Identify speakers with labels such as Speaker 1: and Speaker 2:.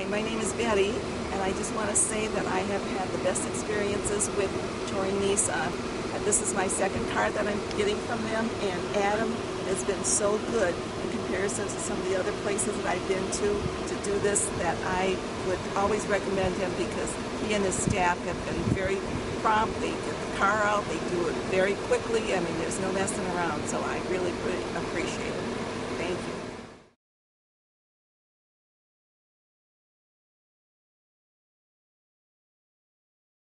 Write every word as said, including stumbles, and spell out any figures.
Speaker 1: my name is Betty, and I just want to say that I have had the best experiences with Torre Nissan. And this is my second car that I'm getting from them, and Adam has been so good in comparison to some of the other places that I've been to to do this, that I would always recommend him, because he and his staff have been very prompt. They get the car out, they do it very quickly. I mean, there's no messing around, so I really, really appreciate it.